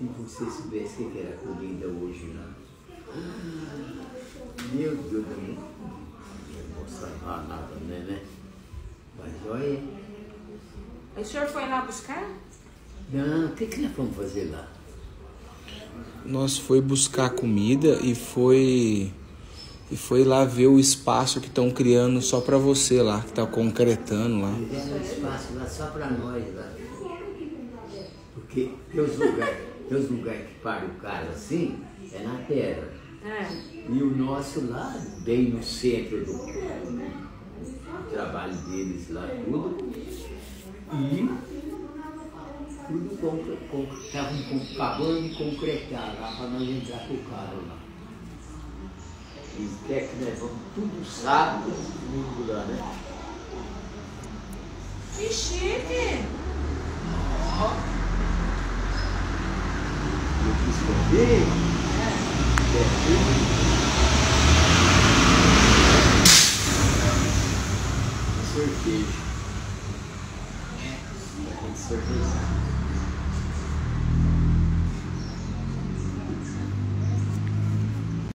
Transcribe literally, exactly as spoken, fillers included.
Se você soubesse o que era comida hoje lá. Meu Deus, eu não ia mostrar nada, né, né? Mas olha. O senhor foi lá buscar? Não, o que, que nós vamos fazer lá? Nós foi buscar comida e foi e foi lá ver o espaço que estão criando só para você lá, que tá concretando lá. Fizeram um espaço lá só para nós lá. Porque os lugares, os lugares que param o carro assim é na terra. É. E o nosso lá, bem no centro do, do trabalho deles lá, tudo. E tudo estavam acabando de concretar lá para nós entrar com o carro lá. E quer que nós vamos tudo sábado, domingo lá, né? Que chique! Ó. Eu quis esconder. É. Sorteio. É. Sorteio.